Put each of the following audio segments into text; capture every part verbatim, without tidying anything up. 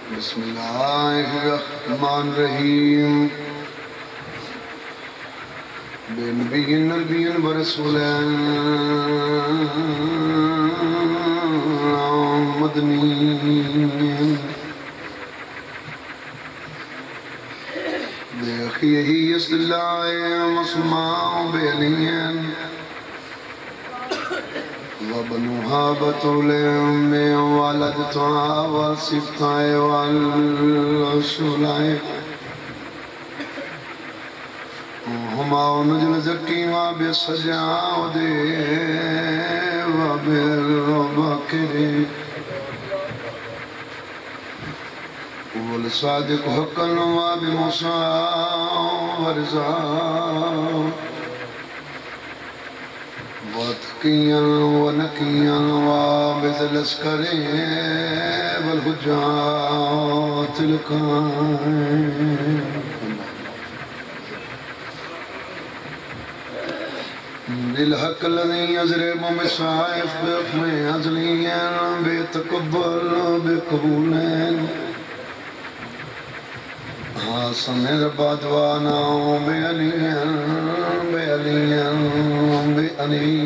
بسم اللہ الرحمن الرحیم بے نبی نبی ورسول مدنی بے اخیہ یسلائے مسمع بے علین وبنوها بطول أمي وولدتها وصفتها والرسولين هما ونجل زكيما بالسجاود وبالبكر والصادق حقا وبموسى ورزاق وتقيا ونقيا وبذ العسكر والحجات القائم بالحق الذي يزرم بالسيف بحكم عدليا بيتقبل بقبول حسن البدوانا بعليا بعليا بعلي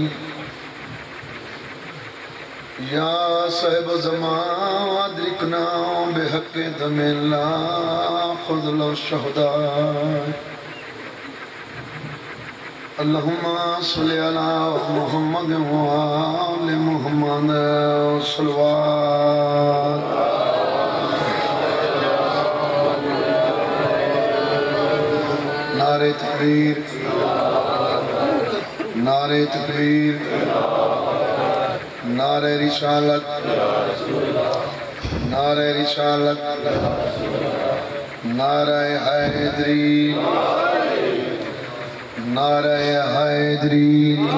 يا صاحب زمان أدركنا بحق دم الله فضل الشهداء اللهم صل على محمد وآل محمد صلوات نعرہ تکبیر نعرہ تکبیر نعرہ رسالت نعرہ رسالت نعرہ حیدری نعرہ حیدری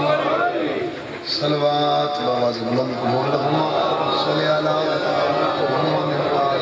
صلوات بابا بلند قبول لہما صلی اللہ محمد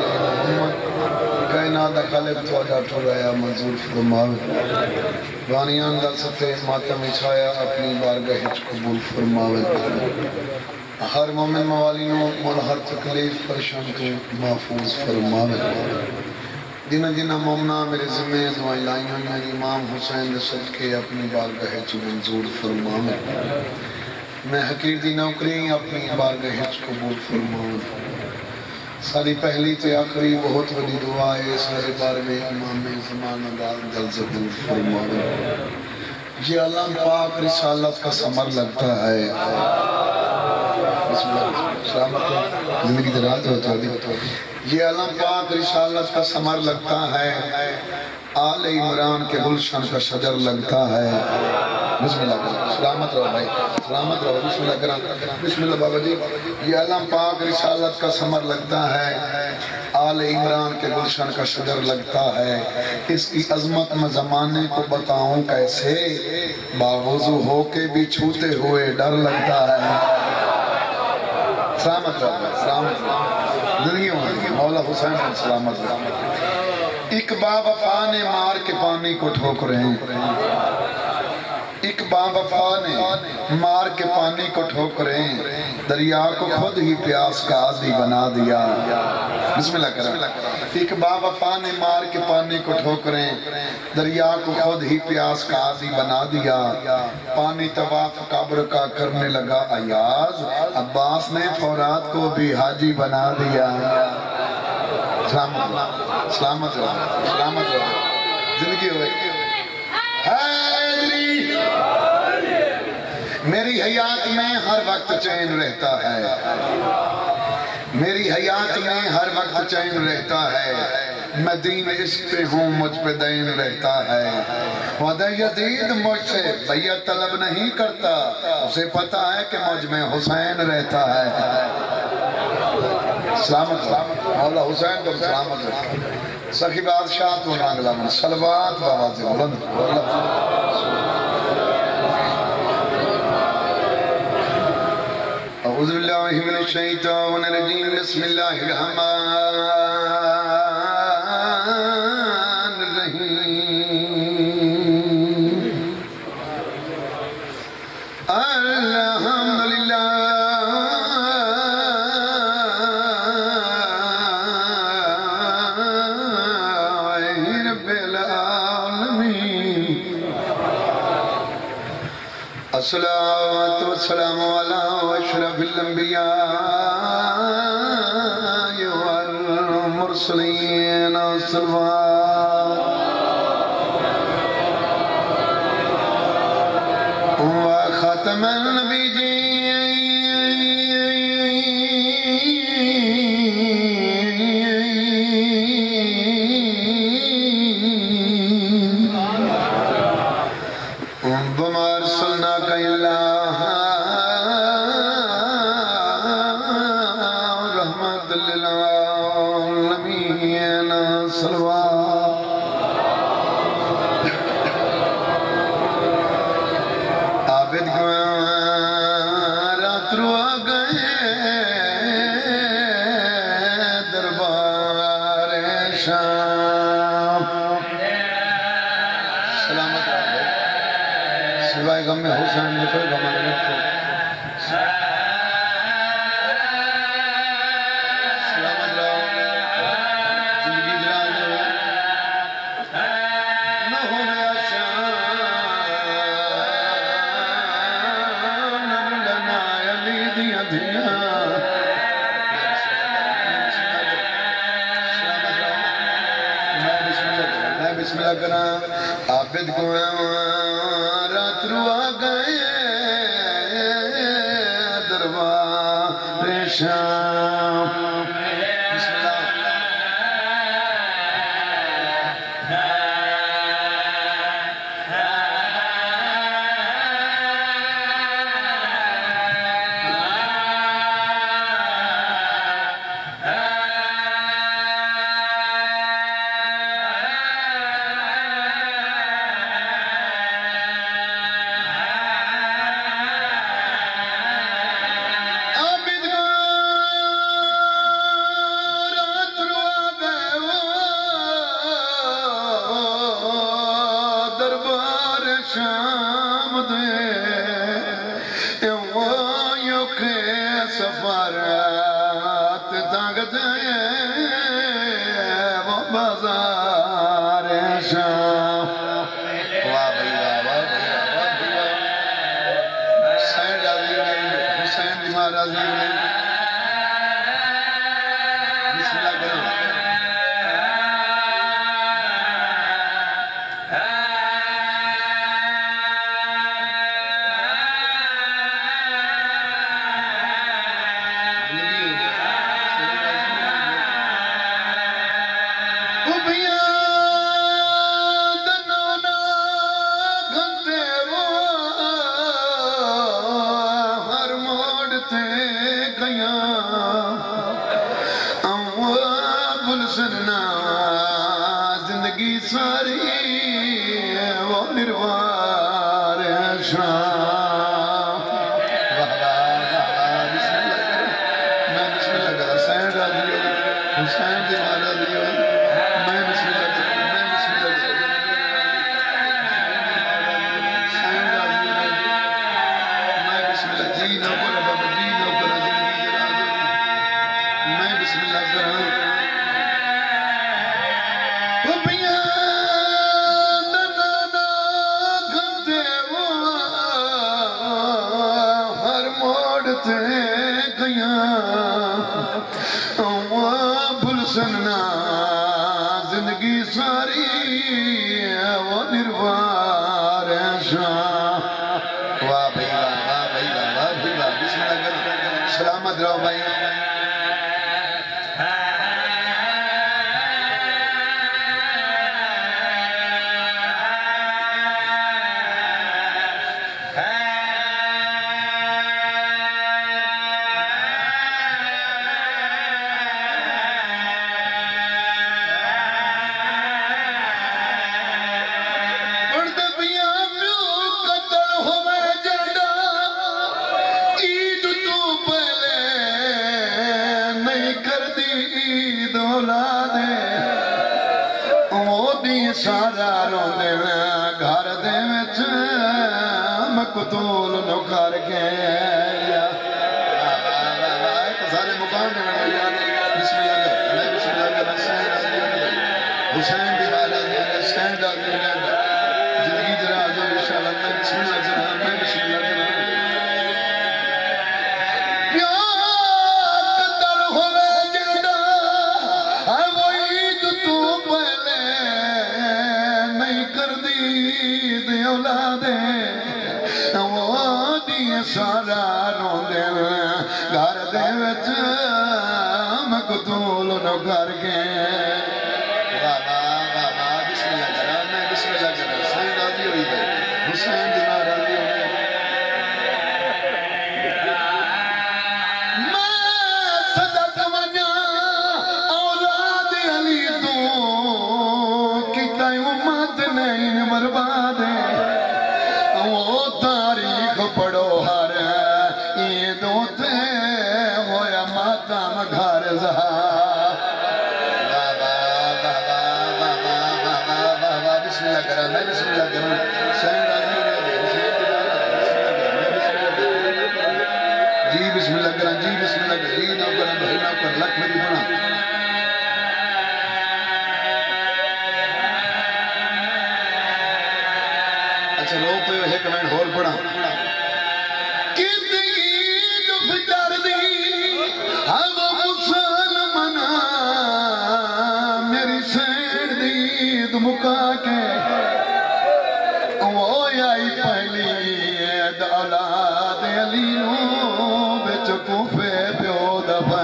کائنات خالق توجہ ٹھو رہا منظور فرماوے بانیان دل ستے ماتم اچھایا اپنی بارگاہ قبول فرماوے ہر مومن موالینوں مولا ہر تکلیف پریشان کو محفوظ فرماوے جنہ جنہ مومنہ میرے ذمہ دعائیں لائیں ہیں امام حسین دے صدقے اپنی بارگاہ منظور فرماوے میں حقیر دی نوکری اپنی بارگاہ قبول فرماوے ساری پہلی تے آخری بہت بڑی دعا ہے سارے بار میں امام زمان دار دل زبور فرماوے یہ علم پاک رسالت کا ثمر لگتا ہے بسم اللہ سلامت زندگی دراز ہوتا ہے یہ علم پاک رسالت کا ثمر لگتا ہے آل عمران کے گلشن کا شجر لگتا ہے بسم اللہ کریں سلامت رہو بھائی سلامت رہو بسم اللہ کریں بسم اللہ بابا جی یہ علم پاک رسالت کا ثمر لگتا ہے آل عمران کے گلشن کا شجر لگتا ہے اس کی عظمت میں زمانے کو بتاؤں کیسے باوضو ہو کے بھی چھوتے ہوئے ڈر لگتا ہے سلامت رہو سلامت رہو زندگی ہوئی مولا حسین سلامت رہو ایک باب وفا نے مار کے پانی کو ٹھوکریں ایک باب وفا نے مار کے پانی کو ٹھوکریں دریا کو خود ہی پیاس کا عادی بنا دیا بسم اللہ کریں ایک باب وفا نے مار کے پانی کو ٹھوکریں دریا کو خود ہی پیاس کا عادی بنا دیا پانی طواف قبر کا کرنے لگا ایاز عباس نے فورات کو بھی حاجی بنا دیا سلامت رہو سلامت رہو سلامت رہو زندگی ہوئی حیدری میری حیات میں ہر وقت چین رہتا ہے میری حیات میں ہر وقت چین رہتا ہے میں دین عشق پہ ہوں مجھ پہ دین رہتا ہے وعدہ یزید مجھ سے بیعت طلب نہیں کرتا اسے پتا ہے کہ مجھ میں حسین رہتا ہے سلامت مولا حسین کو سلامت سخی بادشاہ تو نانگلہ من صلوات بابا سے بلند اعوذ باللہ من الشیطان الرجیم بسم اللہ الرحمن الرحیم الحمدللہ الصلاة والسلام على أشرف الأنبياء والمرسلين الصلوات وخاتم النبيين وما أرسلناك إلا رحمة للعالمين صلوات عابد کو رات رو گئے دربار شام سلامت رہے سوائے غم میں حسین نے کوئی غم نہیں کو سلامت رہو زندگی دراز ہو نہ ہو گیا شام نہ لنا علی دیا دیا میں بسم اللہ کرا عابد کو رات رو آگئے دربار شام بسم اللہ شام دے وہ کے سفارات دانگ دے وہ بازار شام واہ بھئی واہ واہ بھئی واہ بھئی واہ حسین راضی نہیں حسین دیمار راضی نہیں بسم اللہ کرو زندگی ساری وہ نروار شام واہ واہ بسم اللہ کرو میں بسم اللہ کرو حسین راضی ہو حسین دیوار راضی ہو میں بسم اللہ کرو میں بسم اللہ کرو حسین راضی ہو میں بسم اللہ جی نو کرو بابا جی نو کرو زندگی جرا دو میں بسم اللہ کرو سننا زندگی ساری وہ نروار شام واہ بھئی واہ واہ بھئی واہ واہ بھئی واہ بسم اللہ کرو سلامت رہو بھائی سارا روندے گھر دے وچ مقتول نو کر گیا سارے مقام دے بسم اللہ کر بسم اللہ کر حسین دی والا دی حسین دا زندگی دراز ہو انشاءاللہ بسم اللہ میں بسم اللہ اولادے وہ دی سارا روندے گھر دے وچ مقتول نو کر کے حسین دی ناراضی ہوئی میں صدق ونیا اولاد علی تو کیتا امت نہیں برباد وہ تاریخ پڑھو ہر عید ہوتے ہویا ماتم گھر زہا بسم اللہ کرا میں بسم اللہ کرا جی بسم اللہ کرا جی بسم اللہ کرا جی نہ کرا بھائی نہ کر لکھ میری بنا اچھا لو پہ ہے کمنٹ ہول پڑا کتنی فکر دی ہم مسلمانہ میری سین دید مکا کے وہ آئی پہلی عید اولاد علی نو بچ کوفے پیو دفع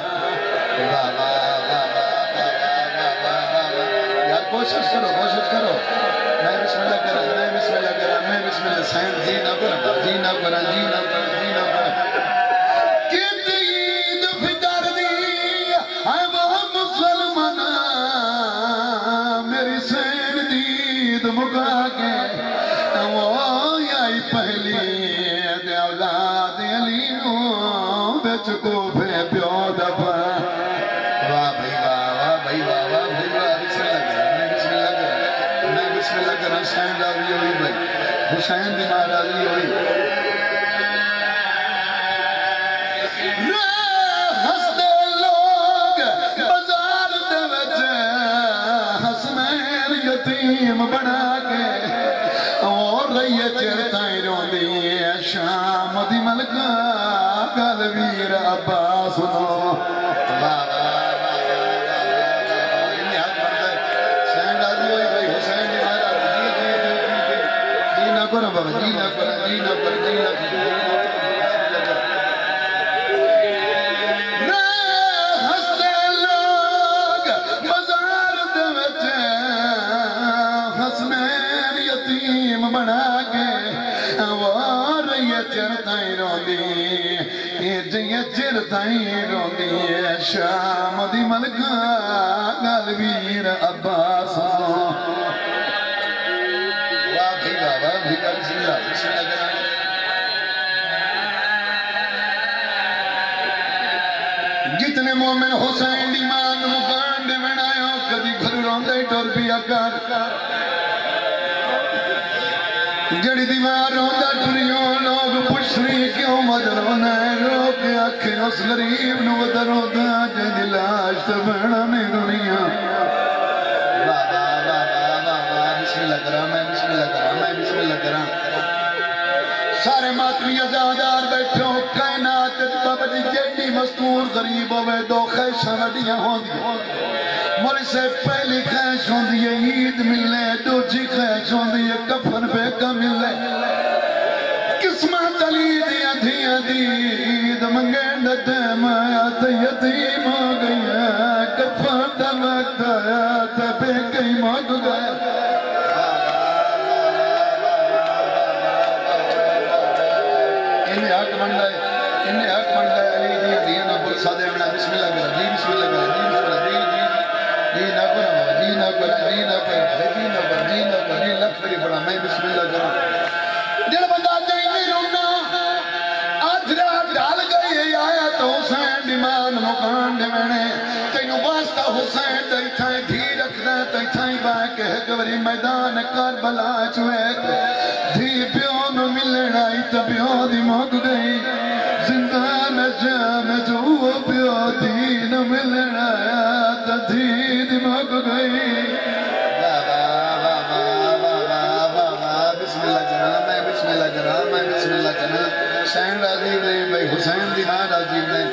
یار کوشش کرو کوشش کرو میں بسم اللہ کرا میں بسم اللہ کرا میں بسم اللہ سین جی نہ کرا جی نہ کرا جی نہ کرا جی نہ کرا کتنی عید فکر دی ہے وہ مسلمانہ میری سین دید مکا کے وہ آئی پہلی عید اولاد علی نو بچ کوفے پیو دفع واہ بھائی واہ واہ بھائی واہ واہ بھائی واہ بسم اللہ کرا میں بسم اللہ کرا میں بسم اللہ کرا حسین راضی ہوئی بھائی حسین دی ماں راضی ہوئی ہستے لوگ بازار دے وچ حسنین یتیم بنا کے اور رہیے چرتائیں روندی شام دی ملکہ گل ویر عباس نو بابا جی نہ کرا جی نہ کرا جی نہ کرا ہستے لوگ بازار دے وچ حسنین یتیم بنا کے وہ رہی چرتائیں روندی جی چرتائیں روندی شام دی ملکہ گل ویر عباس جتنے مومن حسین دی مان مکان دے بنایا کدی گھر روندے ٹور پیا کر جڑی دیوار روندا ٹریوں لوگ پوچھنی کیوں مدرونا روک آکھے اس غریب نو ودرودا جدی لاش تے بنا نہیں دنیا بسم اللہ کرا میں بسم اللہ کرا میں بسم اللہ کرا سارے ماتمی ازادار بیٹھے ہو کائنات بابا جی جیڑی مستور غریب ہوئے دو خیشہ وڈیاں ہوں دی مولی سے پہلی خیش ہوں دی عید ملے دو جی خیش ہوں دی کفن پہ کا ملے قسمت علی دیا دیا دید منگین دیم آیات یتیم ہو گئی کفن دلکت آیات پہ کئی مانگ گیا انہیں حق بن لائے انہیں حق بن لائے علی دیا دیا نا بل سادے امنا بسم اللہ کرا جی بسم اللہ کرا جی بسم اللہ جی جی جی نہ کرا جی نہ کرا جی نہ کرا جی نہ کرا جی نہ کرا جی لکھ میری پڑا میں بسم اللہ کرا دل بندہ جائیں نہیں رونا آج رات ڈال گئی ہے آیا تو حسین دیمان مکان دے میں تینو واسطہ حسین دائی تھائیں دھی رکھنا تائی تھائیں باکے گوری میدان کربلا چوئے دھی پیون ملنا ہی تبیو دی موگ گئی زندان جام جو پیو دین ملنا یا دھی دی موگ گئی بسم اللہ جناب میں بسم اللہ جناب میں بسم اللہ جناب حسین راضی نے بھائی حسین دی ماں راضی نے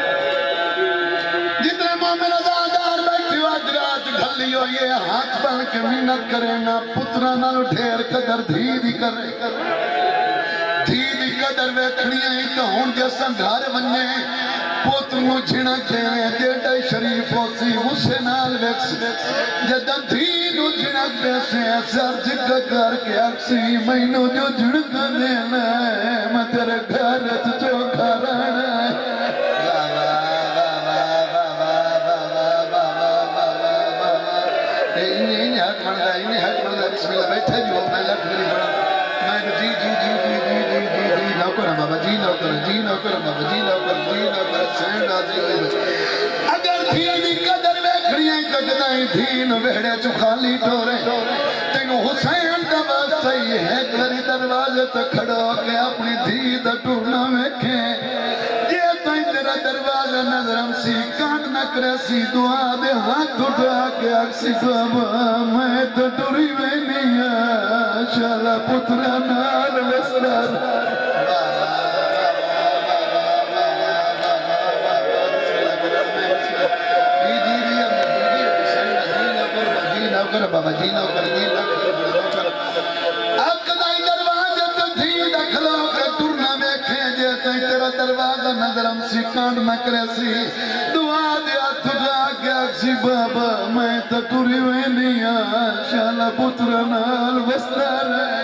جتنے مومن ازادار بیٹھے آج رات ڈھلی ہو یہ ہاتھ بن کے منت کرے نا پترا نال ڈھیر قدر دھی دی کرے دھی دی قدر ویکھنی ہے تو ہون جیسا گھر بننے پوتر نو جھنا کھیوے جیڑا شریف ہو سی اسے نال ویکس جدہ دھی نو جھنا پیسے سر جگہ کر کے اکسی میں نو جو جھڑکا دینا ہے میں تیرے گھر جو کھارانا ہے بسم اللہ بیٹھے جو میں لکھ میری بڑا میں جی جی جی جی جی جی جی جی نوکر بابا جی نوکر جی نوکر بابا جی نوکر جی نوکر سینڈ آزی ہوئی اگر دھی قدر بیکھڑیاں تکدائیں دھین ویڑے چو خالی ٹورے تینو حسین کا بات صحیح ہے کری دروازے تک کھڑو کے اپنی دھی دا ٹورنا ویکھیں یہ تائیں تیرا دروازہ نظرم سی کانٹ نہ کرے سی دعا دے ہاتھ اٹھا کے اکسی بابا میں تو ٹوری میں نہیں ہے شالا پترا نال وسرار بابا جی نوکر جی نوکر اب کدائی دروازہ تو دھی دکھلو کہ ٹورنا میں کھینجے تیرا دروازہ نظرم سی کانٹ نہ کرے سی دعا دیا تجھا کے اکسی بابا میں تو ٹوری میں نہیں آ شالا پتر نال وستر ہے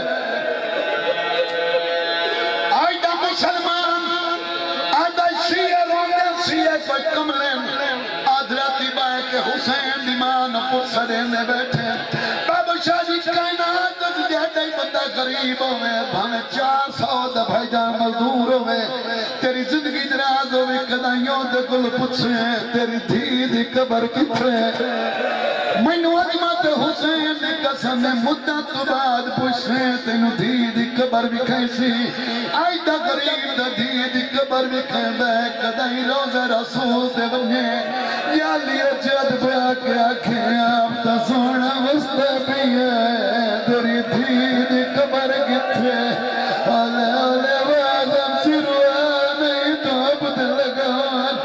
آئیدہ مسلمان آئیدہ شیعہ روندے شیعہ پر کملیں آدھراتی بائے کہ حسین دیمان پر سرینے بیٹھے بابا شاہ جی کائنات جہدہ ہی بندہ قریب ہوئے بھانے چار سو دا بھائی جان مزدور ہوئے تیری زندگی دراز ہوئے کدائیوں دے گل پچھے تیری دھی دی قبر کتھے مینو عظمت حسین دی قسم مدت تو بعد پوچھے تینو دھی دی قبر بھی کھائیسی آئی دا قریب دا دھی دی قبر بھی کھائیں دے کدائی روز رسول دے بنے یا لیا جد بیا کے آنکھیں آپ تا سونا وستے بھی ہے تیری دھی دی قبر کتھے آلے آلے وازم سروہ نہیں تو عبد لگان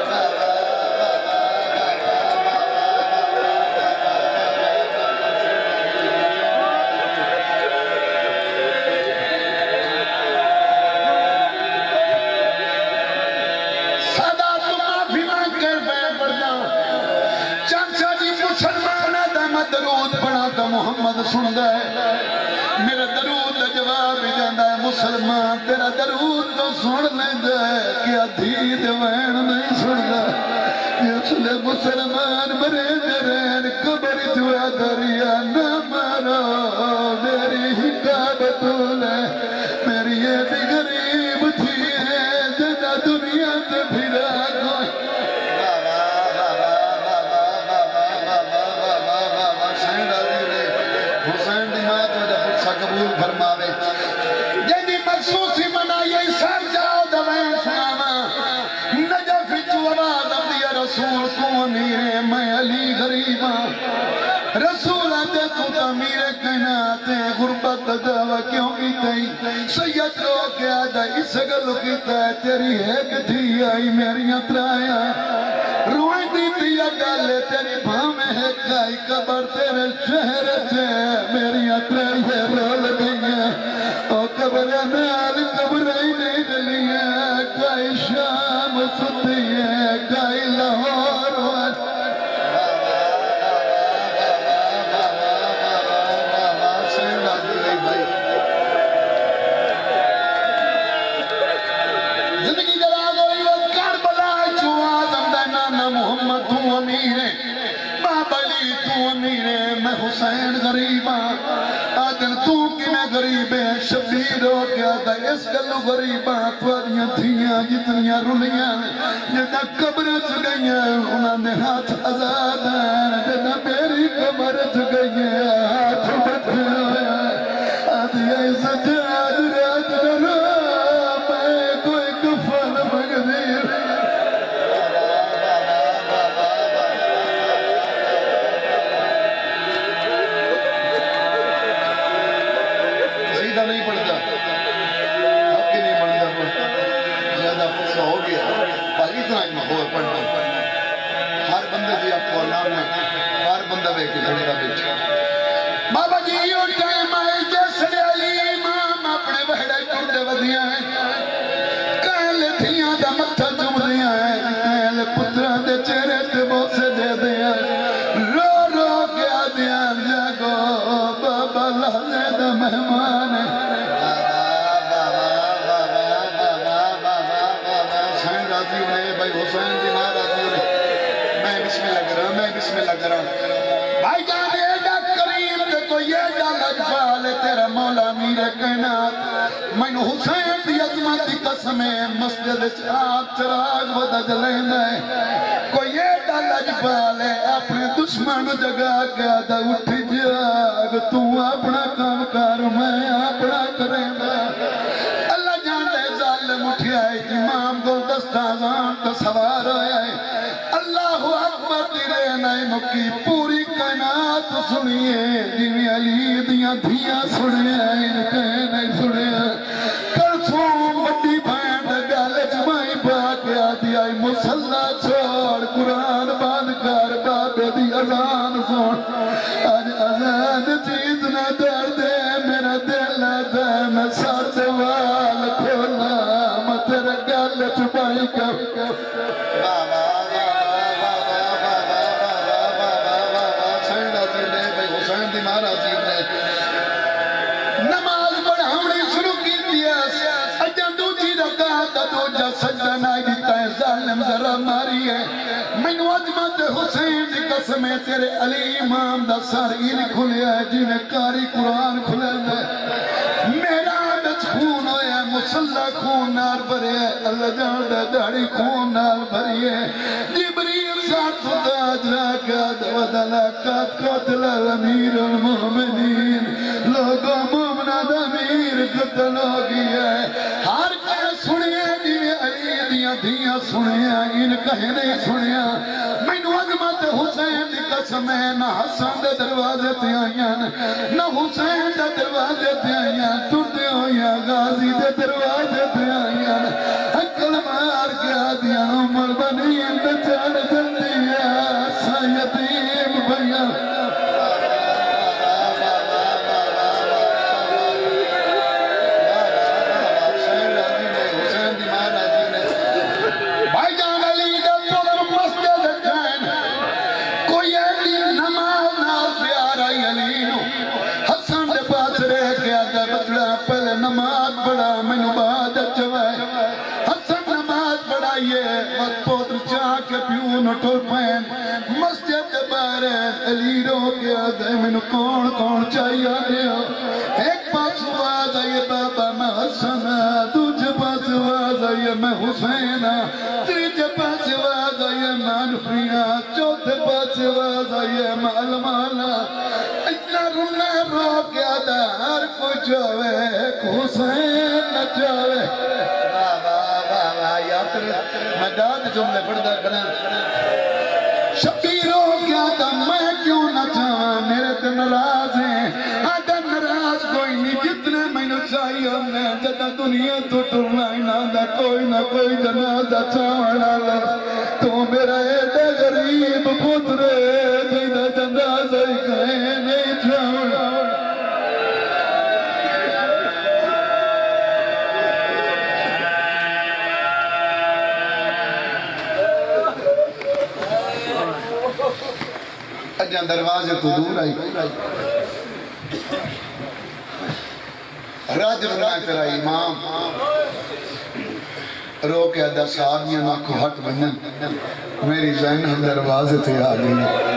درود پڑھا تو محمد سن گئے میرا درود جواب جاندہ ہے مسلمان تیرا درود تو سن لیں جائے کیا دھید وین نہیں سن گئے یہ چلے مسلمان مرے جرین قبر جوا دریا نہ مارو میری حکاب تولے میری یہ بھی غریب تھی ہے جنہ دنیا سے پھرا کوئی قبول فرماوے جنہی مخصوصی منائی سر جاؤ دوائیں سناما نجف جو آواز عبدی رسول تو امیر میں علی غریبا رسول آتے تو تعمیر کائنات غربت دعویٰ کیوں کی تئی سید رو کے آدھا اس گلو کی تئی تیری ایک تھی آئی میری اترایا روئیں دی دیا ڈالے تیری بھاں میں ہے کائی قبر تیرے شہر سے میری اترائی ہے رول گئی او قبر نال قبرائی نہیں ڈلی ہے کائی شام ستی ہے کائی لاہور وار زندگی دراز ہوئی وقت کربلا چواز امدہ نانا محمد تو امیر ہے بابا علی تو امیر ہے میں حسین غریبا آدن تو کی میں غریب ہے شبیر ہو گیا تھا اس گلو غریبا توڑیاں تھیاں جتنیاں رلیاں جنہ قبر چگئیاں انہاں نے ہاتھ آزاد ہیں جنہ میری قبر چگئیاں ہاتھ بٹھے ہوئے آدھیا سجاد رات نرا میں کوئی کفل مگدیر سیدھا نہیں پڑھتا اب کی نہیں پڑھتا زیادہ فصلہ ہو گیا پر اتنا ایک محور پڑھنا ہر بندے دی آپ کو نام ہے ہر بندہ بے کے دھڑی دا بیچ بابا جی یہ ٹائم آئے جیسے علی امام اپنے بہڑے ٹردے ودیاں ہیں کہل تھیاں دا متھا چم دیاں ہیں کہل پترہ دے چہرے تے بوسے دے دیاں رو رو گیا دیاں جاگو بابا لحظے دا مہمان ہے حسین راضی ہوئے بھائی حسین دی ماں راضی ہوئے میں بسم اللہ کر رہا میں بسم اللہ کر رہا بھائی جان ایڈا کریم تے تو یہ ڈا لجبال تیرا مولا میر کائنات میں نے حسین دی عظمت دی قسم ہے مسجد چراغ چراغ ودا جلین ہے کوئی یہ ڈا لجبال ہے اپنے دشمن جگہ گیا دا اٹھ جاگ تو اپنا کام کر میں اپنا کریں گا اللہ جان دے ظالم اٹھیا ہے امام گل دستازان کا سوار ہویا ہے اللہ اکبر تیرے نائے مکی پوری کائنات سنیے جیوی علی دیاں دھیاں سنے ان کہیں نہیں سنے کرسوں بڑی بینڈ گالے جمائی باقی آدھی آئی مسلح چھوڑ قرآن باندھ کر بابے دی اذان سن آج اذان چیز نہ درد ہے میرا دل آتا ہے میں سار سے وال کھولا میں تیرے گالے چھپائی کر بابا نماز پڑھاوڑی شروع کی دیا اجاں دوجی رکعت دوجا سجدہ نائی دیتا ہے ظالم ذرا ماری ہے میں عظمت حسین دی قسم ہے تیرے علی امام دا سر ان کھلیا ہے جنہیں کاری قرآن کھلے ہے میرا بچ خون ہویا مسلح خون نار بھرے ہے اللہ جان دا داڑی خون نار بھری ہے جبریل ساتھ تاج راکا دودلا کات قتل الامیر المومنین لوگوں مومنہ دمیر قتل ہو گیا ہے ہر کہہ سنیا دیوے علی دیاں دیاں سنیا ان کہیں نہیں سنیا میں نو عظمت حسین دی قسم ہے نہ حسن دے دروازے تے آئیاں نہ حسین دے دروازے تے آئیاں ٹوٹے ہویا غازی دے دروازے تے آئیاں اکل مار گیا دیاں عمر بنی اندر چڑھ جلدی ہے سیدیم بھیا نماز پڑھا میں نباد چوائے حسن نماز پڑھائیے وقت پوتر چاہ کے پیون اٹھو پین مسجد بارے علی رو گیا دے میں نو کون کون چاہیے دیا ایک پاس آواز آئیے بابا میں حسن دوجہ پاس آواز آئیے میں حسین تیجہ پاس آواز آئیے میں نفریہ چوتھے پاس آواز آئیے میں علمانا اتنا رونا رو گیا دا ہر کچھ ہوئے حسین نچاوے بابا بابا یاتر میں داد جملے پڑھتا کرنا شبیر ہو گیا دا میں کیوں نچاواں میرے تے نراز ہیں آدھا نراز کوئی نہیں جتنے میں نچائی ہم نے جدہ دنیا تو ٹرنائی نہ دا کوئی نہ کوئی جنازہ چاوڑا لے تو میرا ایڈا غریب پترے جدہ جنازہ ہی کہیں نہیں چاوڑا اجاں دروازے تو دور آئی راج رنا تیرا امام رو کے ادھا صحابیاں نہ کو ہٹ بنن میری ذہن ہم دروازے تے آ گئی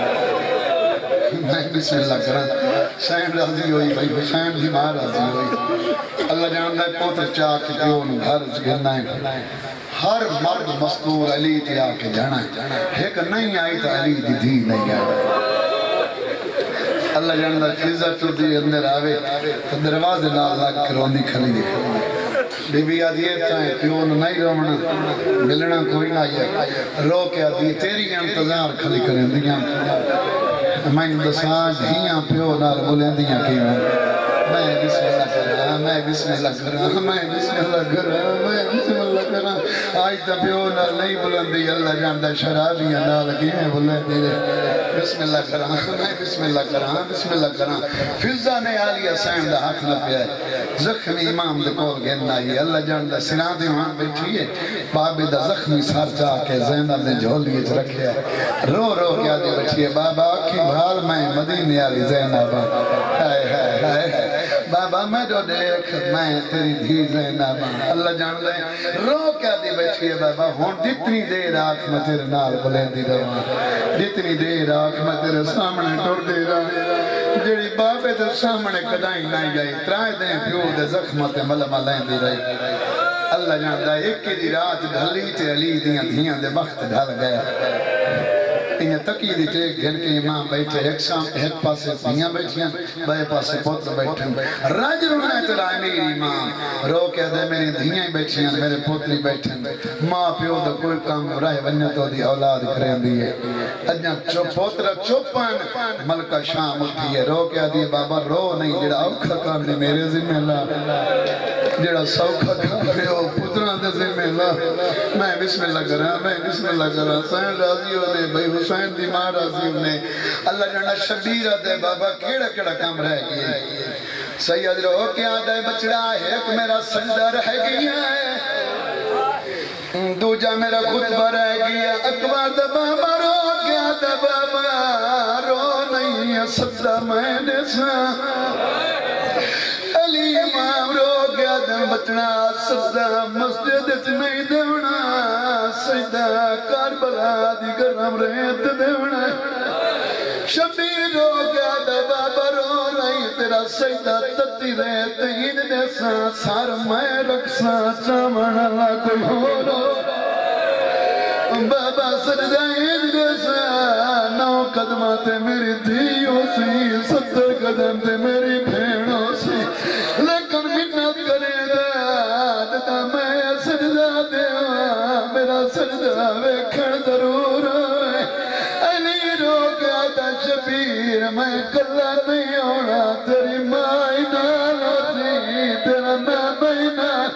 میں بسم اللہ کرا حسین راضی ہوئی بھائی حسین بھی ماں راضی ہوئی اللہ جاندہ پوتر چاہ کے پیون گھر گھرنا ہے ہر مرد مستور علی تے آ کے جانا ہے ایک نہیں آئی تو علی دی دھی نہیں آئی اللہ جاندہ چیزہ تو دی اندر آوے تو دروازے نال لگ کر ہوندی کھلی دی بی بی آدھی ہے تائیں پیون نہیں رومنا ملنا کوئی نہ آئی رو کے آدھی تیری انتظار کھلی کریں دیاں میں دسان دھیاں پیو نال بولیں دیاں کی میں بسم اللہ کر رہا میں بسم اللہ کر رہا میں بسم اللہ کر رہا میں بسم اللہ کر رہا آئی تا پیو نال نہیں بولیں دی اللہ جاندہ شرابیاں نال کی میں بولیں دی بسم اللہ کرا میں بسم اللہ کرا بسم اللہ کرا فضا نے آلی حسین دا ہاتھ نہ پیا زخمی امام دے کول گھن آئی اللہ جان دا سران دے وہاں بیٹھی ہے بابے دا زخمی سار جا کے زینب نے جھولیے چ رکھے رو رو کیا دے بیٹھی ہے بابا کی بھال میں مدینے آلی زینب ہائے ہائے ہائے بابا میں جو دیکھ میں تیری دھی زینب اللہ جان دے رو کیا دے بیٹھی ہے بابا ہون جتنی دیر آنکھ میں تیرے نال بلے دی رہا جتنی دیر آنکھ میں تیرے سامنے ٹور دے رہا جڑی بابے دے سامنے کدائیں نہیں گئی ترائے دیں پیو دے زخمت ملمہ لیں دی رہی اللہ جاندہ ایک کی دی رات ڈھلی تے علی دیاں دیاں دے وقت ڈھل گیا انہیں تکی دی ٹیک گھن کے امام بیٹھے ایک سام ایک پاسے دیاں بیٹھیاں بائے پاسے پوتر بیٹھیں راج رونا ہے تلائے میری امام رو کے دے میری دیاں بیٹھیاں میرے پوتری بیٹھیں ماں پیو دا کوئی کام رائے ونیا تو دی اولاد کریں دیئے اجاں پوتر چوپن ملکہ شام اٹھی ہے رو کے دی بابا رو نہیں جڑا اوکھا کام دی میرے ذمہ اللہ جڑا سوکھا کام دے ہو پتران دے ذمہ اللہ میں بسم اللہ کرا میں بسم اللہ کرا سین راضی ہونے بھئی حسین دی ماں راضی ہونے اللہ جانا شبیرہ دے بابا کیڑا کیڑا کام رہ گئے سید رو کیا دے بچڑا ہے ایک میرا سجدہ رہ گیا ہے دوجہ میرا خطبہ رہ گیا اکبر دے بابا رو کیا دے بابا رو نہیں ہے سجدہ میں نے سا علی امام رو گیا دے بچنا سجدہ مسجد اچھ نہیں دونا سجدہ کاربلا دی گرم ریت دونا شبیر رو گیا دے بابا رو نہیں تیرا سجدہ تتی ریت ہین دیسا سار میں رکھسا چامن اللہ کوئی ہو رو بابا سجدہ ہین دیسا نو قدمہ تے میری دھیوں سی ستر قدم تے میری بھینوں سی لیکن منت کرے دا دتا میں سجدہ دے میرا سجدہ ویکھن ضرور ہے علی رو گیا دا شبیر میں کلا نہیں ہونا تیری مائی نال ہوتی تیرا نامی نال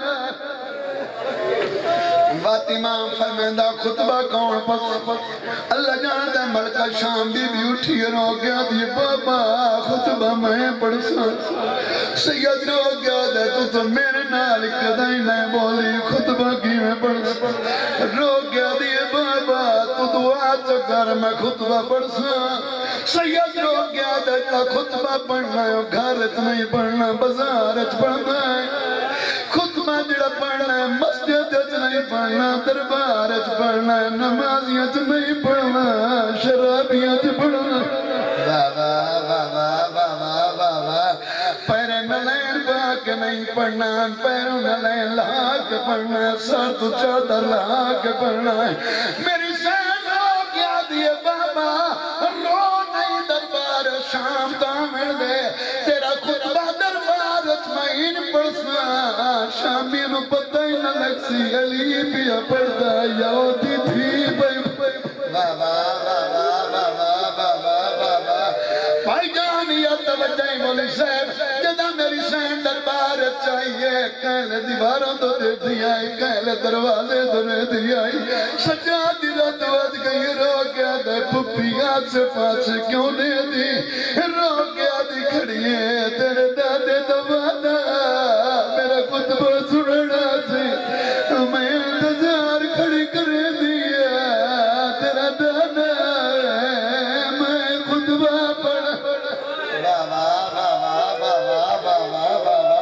بات امام فرمیندہ خطبہ کون پس اللہ جاندہ ملکہ شام بی بی اٹھی رو گیا دی بابا خطبہ میں پڑھ سا سید رو گیا دے تو تو میرے نال کدائی نہیں بولی خطبہ کی میں پڑھ رو گیا دی بابا تو دعا چکر میں خطبہ پڑھ سا سید رو گیا دے خطبہ پڑھنا ہے گھارت نہیں پڑھنا بزارت پڑھنا ہے خطبہ جڑا پڑھنا ہے مسجد اچھ نہیں پڑھنا دربار اچھ پڑھنا ہے نمازی اچھ نہیں پڑھنا شرابی اچھ پڑھنا بابا بابا بابا بابا پیرے نلین باک نہیں پڑھنا پیروں نلین لاک پڑھنا سر تو چادر لاک پڑھنا میری سین ہو گیا دیئے بابا رو نہیں دربار شام دامن دے تیرا خطبہ دربار اچھ مہین پڑھسنا شامی نو پتہ ہی نہ لگ سی علی پیا پڑھدا یہودی تھی بھائی بابا بابا بابا بابا بابا بھائی جان یا توجہ مولی صاحب جدہ میری سین دربار چاہیے کہلے دیواروں تو دے دی آئی کہلے دروازے تو دے دی آئی سجا دی رات واد گئی رو گیا دے پپی آج سے پاس کیوں دے دی رو گیا دی کھڑیے تیرے دادے دوادا میرا خطبہ سننا سی میں انتظار کھڑی کرے دیا تیرا دادا میں خطبہ پڑھا بابا بابا بابا بابا بابا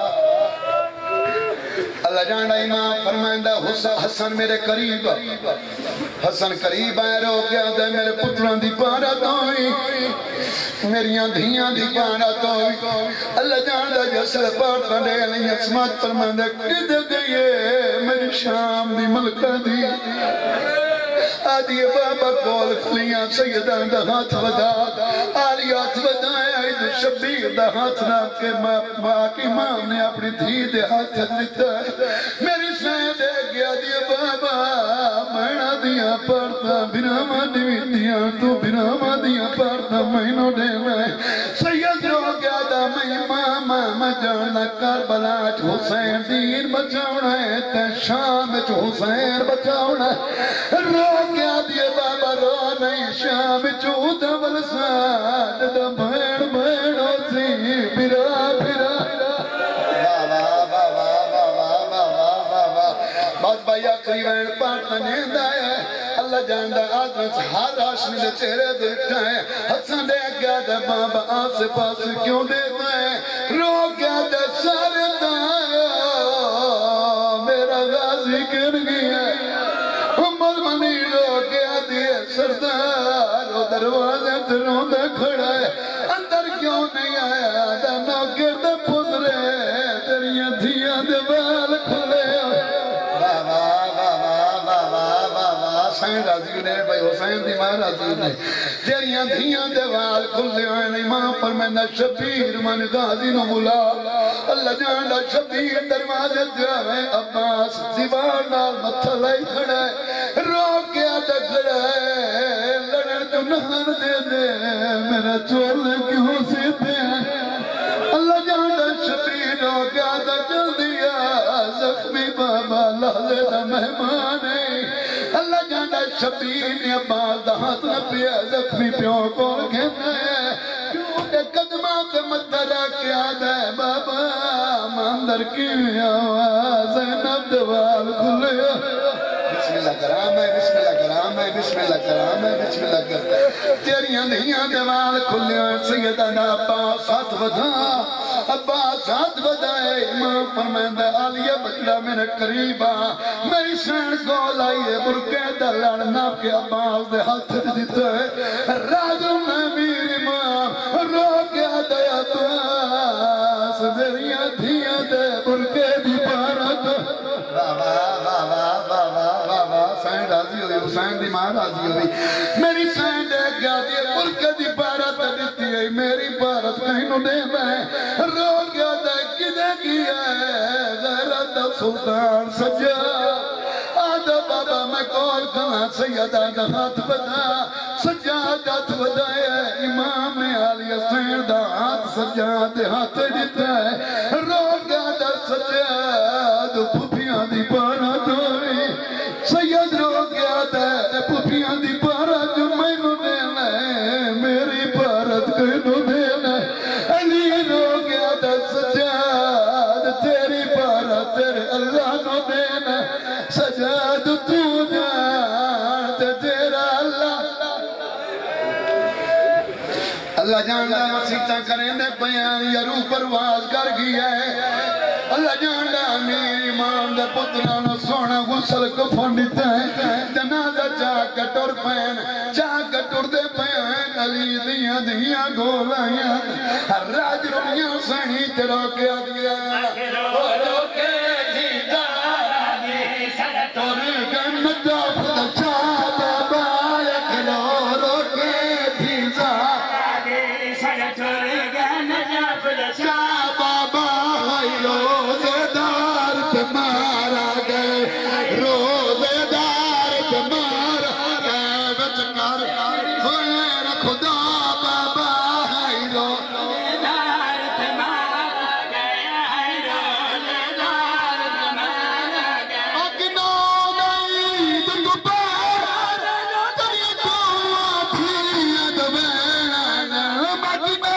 اللہ جاندہ امام فرمائندہ حسن میرے قریب حسن قریب آئے رو گیا دے میرے پتران دی پارا دوئی میریاں دھیاں دی پارا دوئی اللہ جاندہ جسل پارتا دے نہیں اسمات فرمائندہ کد گئے میری شام دی ملکہ دی آدھی بابا کول کھلیاں سیدان دا ہاتھ ودا آلی ہاتھ ودا عید شبیر دا ہاتھ نام کے باق امام نے اپنی دھی دے ہاتھ دیتا میری سین دے گیا دی بابا مہنہ دیا پارتا برامہ دیویتیاں تو برامہ دیا پارتا مہنوں دے میں سید رو گیا دا میں امام میں جانا کربلاچ حسین دین بچاؤنا ہے تے شام چ حسین بچاؤنا ہے رو گیا دیئے بابا رو نہیں شام چود ولسان دا بھین بھین ہو سی برا برا بس بھائی آخری وین پاٹنا نیند آیا ہے اللہ جاندہ آدم سے ہر آشمی دے چہرے دیکھتا ہے حسن دے گیا دے بابا آپ سے پاس کیوں دیتا ہے رو گیا دے سارتا ہے میرا غازی گر گیا امال منی رو گیا دے سردار وہ دروازے تروں دے کھڑا ہے اندر کیوں نہیں آیا دے نوکر دے پدرے تیریاں دھیاں دے بال کھلے حسین راضی نے بھائی حسین دی ماں راضی نے تیریاں دھیاں دیوال کھلے ہوئے نہیں ماں پر میں نہ شبیر من غازی نو بلا اللہ جانڈا شبیر دروازے دیا ہے عباس دیوار نال متھا لائی کھڑا ہے رو گیا دا کھڑا ہے لڑن جو نہر دے دے میرا چول کیوں سیتے ہیں اللہ جانڈا شبیر رو گیا دا چل دیا زخمی بابا لحظے دا مہمان ہے اللہ جانڈا شبیر نے عباس دا ہاتھ نہ پیا زخمی پیوں کو کہنا ہے کیوں دے قدمات مدرہ کیا دے بابا ماندر کی آواز زینب دوال کھلے بسم اللہ کرام ہے بسم اللہ کرام ہے بسم اللہ کرام ہے بسم اللہ کرام ہے تیریاں دھیاں دوال کھلے سیدنا عباس ساتھ ودا عباس ساتھ ودا ہے امام فرمائندہ آلیہ بچڑا میرے قریبا میری سین کو لائیے برکے دلڑنا کے عباس دے ہاتھ دیتا ہے راجو میں میر امام رو گیا دے عباس میریاں دھیاں دے برکے دی پارت حسین راضی ہوئی حسین دی ماں راضی ہوئی میری سین دے گیا دی برکے دی پارت دیتی ہے میری پارت کہیں نو دے میں رو گیا دے کدے کیا ہے غیرت سلطان سجا آدھا بابا میں کول کھانا سیدہ دا ہاتھ بدا سجاد ہاتھ بدائے امام نے آلی حسین دا ہاتھ سجاد ہاتھ دیتا ہے رو گیا دا سجاد پھپیاں دی پارا دوری سید رو گیا دا پھپیاں دی پارا جو میں نو دینا ہے میری پارت کہیں نو دینا ہے علی رو گیا دا سجاد تیری پارا تیرے اللہ نو دینا ہے سجاد تو جان تیرا اللہ اللہ جانڈا مسیطہ کریں دے بیان یرو پرواز کر گیا ہے اللہ جانڈا امیر امام دے پترانا سونا غسل کو پھونڈتا ہے جنازہ چاہ کٹور پین چاہ کٹور دے پین علی دیاں دیاں گولائیاں راج رویاں سہی تیرو کیا گیا روکے جی دارا دی سڑتور گن جاپ چاہ بابا یکلو روکے جی دارا دی سڑتور گن جاپ چاہ بابا روزے دار تمہارا گئے روزے دار تمہارا گئے بچکر خیر خدا بابا ہے روزے دار تمہارا گئے روزے دار تمہارا گئے اگنو نہیں تو پار تری تو آتھی ادوین مگنو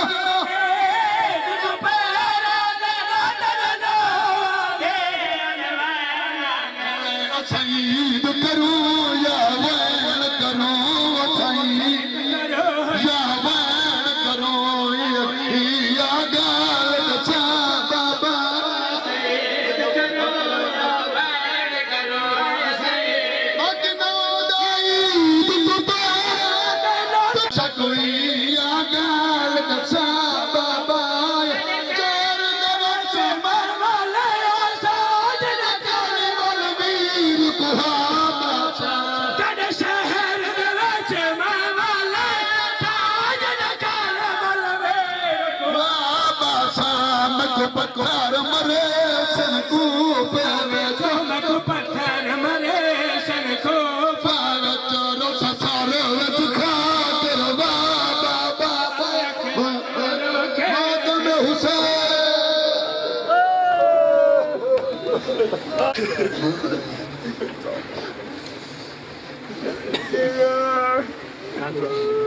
سعید کرو یا وین کرو سعید یا وین کرو یا گال بچا بابا سعید کرو یا وین کرو سعید اگنو دائی تو چکوئی یا گال بچا بابا چار درچ مرمالے ساجن کاری والویر کڑ شہر درچ مرمالے ساجن کاری والویر بابا سامک پکار مرے سن کو پہوے سامک پکار مرے سن کو پہوے چورو سسار وچ خاطر بابا بابا ماتم حسین اللہ